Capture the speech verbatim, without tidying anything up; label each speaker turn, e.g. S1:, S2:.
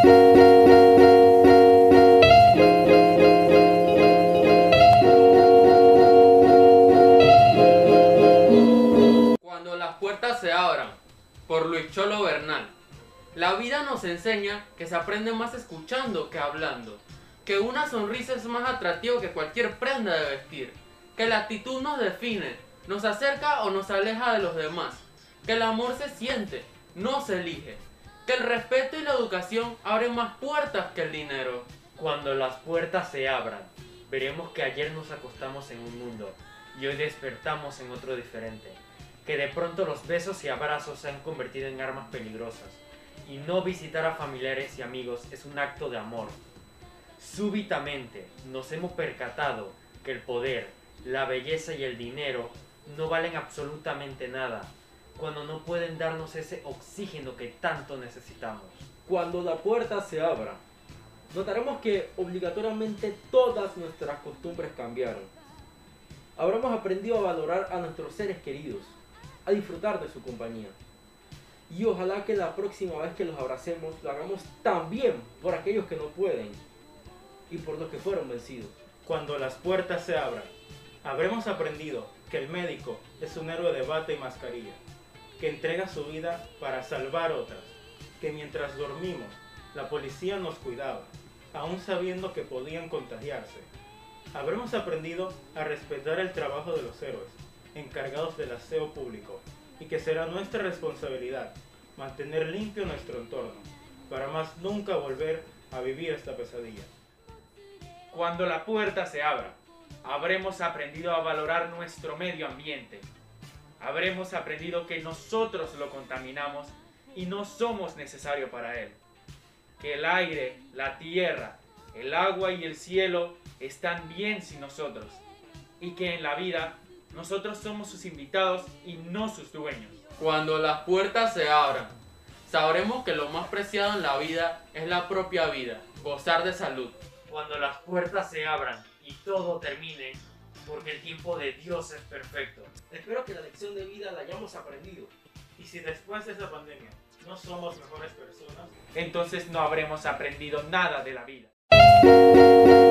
S1: Cuando las puertas se abran, por Luis Cholo Bernal. La vida nos enseña que se aprende más escuchando que hablando, que una sonrisa es más atractiva que cualquier prenda de vestir, que la actitud nos define, nos acerca o nos aleja de los demás, que el amor se siente, no se elige, que el respeto y la educación abren más puertas que el dinero.
S2: Cuando las puertas se abran, veremos que ayer nos acostamos en un mundo y hoy despertamos en otro diferente, que de pronto los besos y abrazos se han convertido en armas peligrosas, y no visitar a familiares y amigos es un acto de amor. Súbitamente nos hemos percatado que el poder, la belleza y el dinero no valen absolutamente nada, cuando no pueden darnos ese oxígeno que tanto necesitamos.
S3: Cuando la puerta se abra, notaremos que obligatoriamente todas nuestras costumbres cambiaron. Habremos aprendido a valorar a nuestros seres queridos, a disfrutar de su compañía. Y ojalá que la próxima vez que los abracemos lo hagamos también por aquellos que no pueden y por los que fueron vencidos.
S4: Cuando las puertas se abran, habremos aprendido que el médico es un héroe de bata y mascarilla, que entrega su vida para salvar otras, que mientras dormimos, la policía nos cuidaba, aún sabiendo que podían contagiarse. Habremos aprendido a respetar el trabajo de los héroes, encargados del aseo público, y que será nuestra responsabilidad mantener limpio nuestro entorno, para más nunca volver a vivir esta pesadilla.
S5: Cuando la puerta se abra, habremos aprendido a valorar nuestro medio ambiente. Habremos aprendido que nosotros lo contaminamos y no somos necesarios para él. Que el aire, la tierra, el agua y el cielo están bien sin nosotros. Y que en la vida nosotros somos sus invitados y no sus dueños.
S1: Cuando las puertas se abran, sabremos que lo más preciado en la vida es la propia vida, gozar de salud.
S2: Cuando las puertas se abran y todo termine, porque el tiempo de Dios es perfecto.
S3: Espero que la lección de vida la hayamos aprendido.
S4: Y si después de esta pandemia no somos mejores personas,
S5: Entonces no habremos aprendido nada de la vida.